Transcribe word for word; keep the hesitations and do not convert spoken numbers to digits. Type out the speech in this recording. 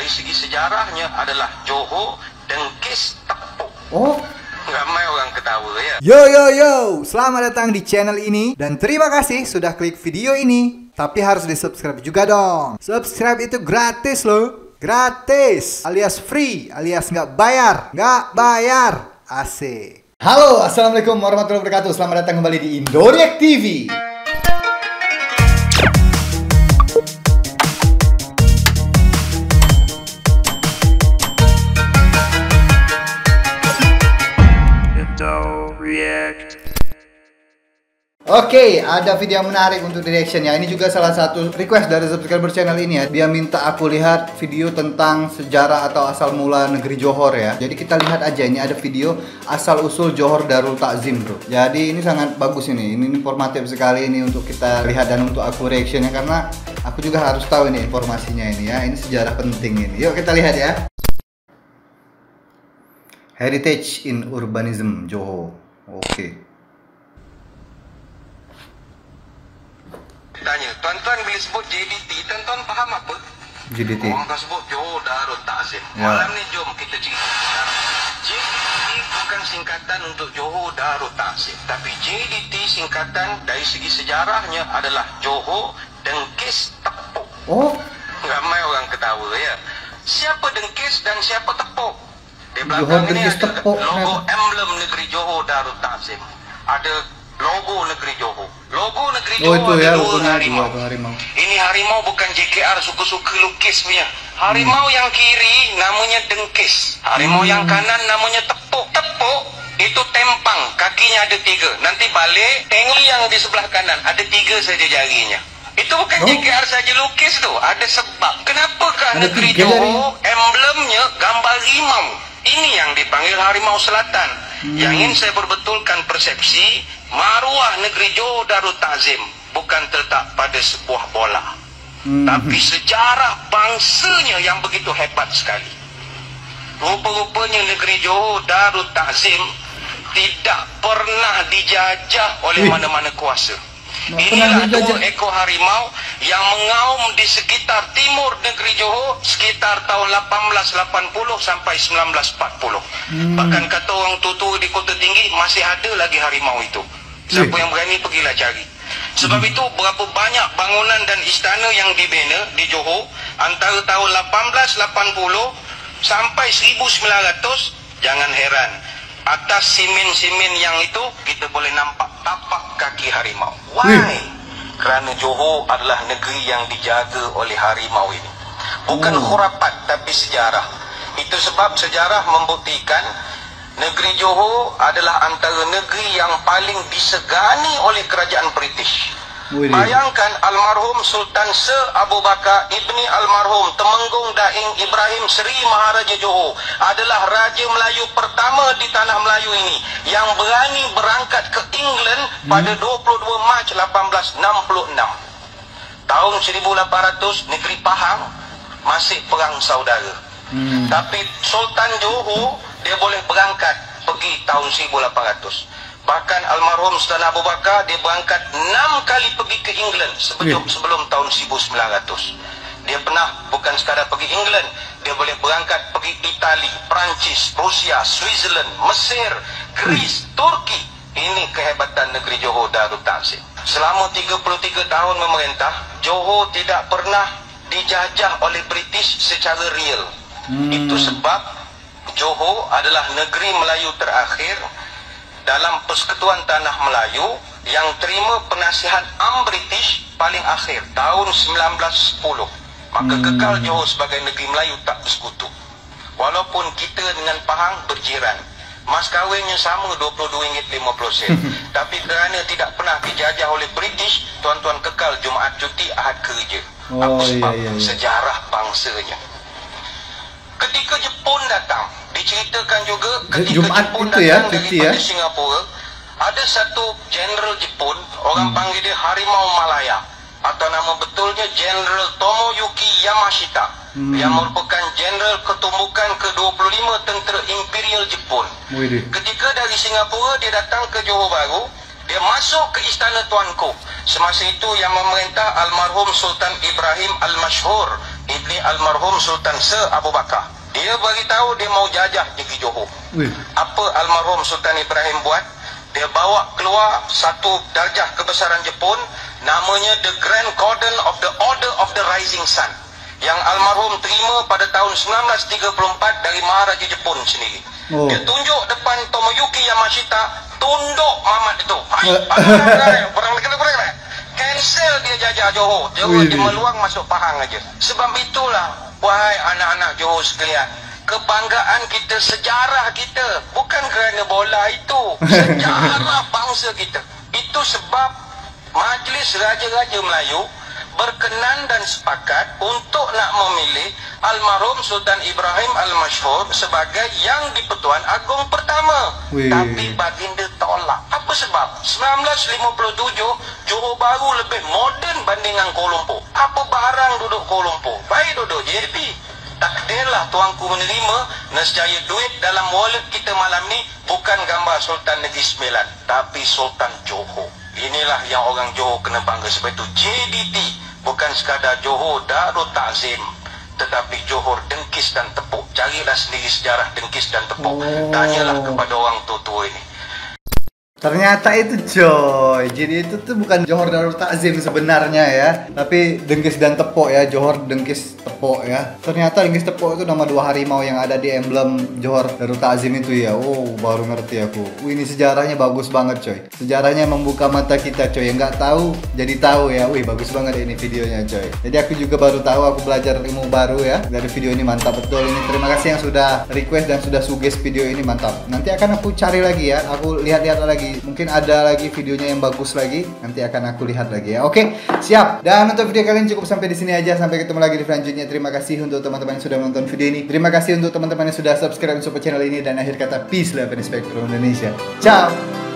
dari segi sejarahnya adalah Johor Dengkis Tepuk. Oh, ramai orang ketawa ya. Yo yo yo, selamat datang di channel ini dan terima kasih sudah klik video ini. Tapi harus di subscribe juga dong. Subscribe itu gratis loh, gratis, alias free, alias nggak bayar, nggak bayar, asik. Halo, assalamualaikum warahmatullahi wabarakatuh. Selamat datang kembali di Indoriek T V. Oke, okay, ada video yang menarik untuk di reaction ya. Ini juga salah satu request dari subscriber channel ini ya. Dia minta aku lihat video tentang sejarah atau asal mula negeri Johor ya. Jadi kita lihat aja, ini ada video asal usul Johor Darul Takzim bro. Jadi ini sangat bagus ini. Ini informatif sekali ini untuk kita lihat dan untuk aku reaction ya, karena aku juga harus tahu ini informasinya ini ya. Ini sejarah penting ini. Yuk kita lihat ya. Heritage in Urbanism Johor. Oke. Okay. Tanya, tuan-tuan bila sebut J D T, tuan-tuan faham apa? J D T. Orang kan sebut Johor Darul Takzim. Ya. Malam ni jom kita cerita sekarang. J D T bukan singkatan untuk Johor Darul Takzim, tapi J D T singkatan dari segi sejarahnya adalah Johor Dengkis Tepuk. Oh, ramai orang ketawa ya. Siapa Dengkis dan siapa Tepuk? Di Johor belakang ini Dengkis ada Tepuk, logo kenapa? emblem negeri Johor Darul Takzim. Ada logo negeri Johor. Logo negeri oh Johor itu ya, ada dua logonya harimau. dua harimau. Ini harimau bukan J K R suka-suka lukis punya. Harimau hmm. yang kiri namanya Dengkis. Harimau hmm. yang kanan namanya Tepuk. Tepuk itu tempang, kakinya ada tiga. Nanti balik, tengok yang di sebelah kanan, ada tiga saja jarinya. Itu bukan oh. J K R saja lukis tu, ada sebab. Kenapakah ada negeri Johor emblemnya gambar harimau? Ini yang dipanggil harimau selatan. Hmm. Yang ingin saya perbetulkan persepsi, maruah negeri Johor Darul Takzim bukan terletak pada sebuah bola, hmm. tapi sejarah bangsanya yang begitu hebat sekali. Rupa-rupanya negeri Johor Darul Takzim tidak pernah dijajah oleh mana-mana kuasa. Inilah dua ekor harimau yang mengaum di sekitar timur negeri Johor sekitar tahun lapan belas lapan puluh sampai sembilan belas empat puluh. Hmm. Bahkan kata orang tutu di Kota Tinggi masih ada lagi harimau itu. Siapa yang berani pergilah cari. Sebab hmm. itu berapa banyak bangunan dan istana yang dibina di Johor antara tahun lapan belas lapan puluh sampai seribu sembilan ratus, jangan heran. Atas simen-simen yang itu kita boleh nampak tapak kaki harimau. Why? Hmm. Kerana Johor adalah negeri yang dijaga oleh harimau ini. Bukan hmm. khurafat tapi sejarah. Itu sebab sejarah membuktikan negeri Johor adalah antara negeri yang paling disegani oleh kerajaan British. Wih. Bayangkan almarhum Sultan Sir Abu Bakar Ibni almarhum Temenggung Daing Ibrahim Seri Maharaja Johor adalah Raja Melayu pertama di tanah Melayu ini yang berani berangkat ke England hmm. pada dua puluh dua Mac lapan belas enam puluh enam. Tahun seribu lapan ratus negeri Pahang masih perang saudara. Hmm. Tapi Sultan Johor dia boleh berangkat pergi tahun seribu lapan ratus. Bahkan almarhum Sultan Abu Bakar dia berangkat enam kali pergi ke England sebelum, yeah. sebelum tahun seribu sembilan ratus. Dia pernah bukan sekadar pergi England, dia boleh berangkat pergi Itali, Perancis, Rusia, Switzerland, Mesir, Greece, hmm. Turki. Ini kehebatan negeri Johor Darul Takzim. Selama tiga puluh tiga tahun memerintah, Johor tidak pernah dijajah oleh British secara real. Hmm. Itu sebab Johor adalah negeri Melayu terakhir dalam Persekutuan Tanah Melayu yang terima penasihat Am British paling akhir tahun sembilan belas sepuluh. Maka hmm. kekal Johor sebagai negeri Melayu tak bersekutu. Walaupun kita dengan Pahang berjiran, mas kawinnya sama dua puluh dua ringgit lima puluh sen. Tapi kerana tidak pernah dijajah oleh British, tuan-tuan kekal Jumaat cuti, Ahad kerja. Oh, apa sebab? Iya, iya, iya. Sejarah bangsanya. Ketika Jepun datang, diceritakan juga ketika Jumaat Jepun itu ya, datang cuti daripada ya? Singapura, ada satu Jenderal Jepun, orang hmm. panggil dia Harimau Malaya, atau nama betulnya Jenderal Tomoyuki Yamashita, hmm. yang merupakan Jenderal Ketumbukan ke dua puluh lima Tentera Imperial Jepun. Wih. Ketika dari Singapura dia datang ke Johor Bahru, dia masuk ke Istana Tuanku. Semasa itu yang memerintah almarhum Sultan Ibrahim Al-Mashhur ni almarhum Sultan Sir Abu Bakar. Dia beritahu dia mau jajah negeri Johor. Wih. Apa almarhum Sultan Ibrahim buat? Dia bawa keluar satu darjah kebesaran Jepun, namanya The Grand Cordon of the Order of the Rising Sun, yang almarhum terima pada tahun sembilan belas tiga puluh empat dari Maharaja Jepun sendiri. Oh. Dia tunjuk depan Tomoyuki Yamashita, tunduk mamat itu. Hai, perang lagi perang. Cancel dia jajah Johor. Johor dia meluang masuk Pahang aja. Sebab itulah, wahai anak-anak Johor sekalian, kebanggaan kita, sejarah kita, bukan kerana bola itu, sejarah bangsa kita. Itu sebab Majlis Raja-Raja Melayu berkenan dan sepakat untuk nak memilih almarhum Sultan Ibrahim Al-Masyhur sebagai Yang di-Pertuan Agong pertama. Wih. Tapi baginda tolak. Apa sebab? sembilan belas lima puluh tujuh Johor Bahru lebih moden bandingan Kuala Lumpur. Apa barang duduk Kuala Lumpur? Baik duduk J P. Takdirlah tuanku menerima, nescaya duit dalam wallet kita malam ni bukan gambar Sultan Negeri Sembilan, tapi Sultan Johor. Inilah yang orang Johor kena bangga. Sebab itu J D T bukan sekadar Johor Darul Ta'zim, tetapi Johor Dengkis dan Tepuk. Carilah sendiri sejarah Dengkis dan Tepuk. Oh. Tanyalah kepada orang tua-tua ini. Ternyata itu coy. Jadi itu tuh bukan Johor Darul Ta'zim sebenarnya ya, tapi Dengkis dan Tepuk ya, Johor Dengkis Tepuk ya. Ternyata Dengkis Tepuk itu nama dua harimau yang ada di emblem Johor Darul Ta'zim itu ya. Oh, baru ngerti aku. Wih, ini sejarahnya bagus banget coy. Sejarahnya membuka mata kita coy. Yang nggak tahu jadi tahu ya. Wih, bagus banget ini videonya coy. Jadi aku juga baru tahu, aku belajar ilmu baru ya dari video ini. Mantap betul ini. Terima kasih yang sudah request dan sudah suggest video ini, mantap. Nanti akan aku cari lagi ya. Aku lihat-lihat lagi. Mungkin ada lagi videonya yang bagus lagi, nanti akan aku lihat lagi ya. Oke, siap. Dan untuk video kalian cukup sampai di sini aja. Sampai ketemu lagi di selanjutnya. Terima kasih untuk teman-teman yang sudah menonton video ini. Terima kasih untuk teman-teman yang sudah subscribe support channel ini. Dan akhir kata, peace, love, and respect from Indonesia. Ciao.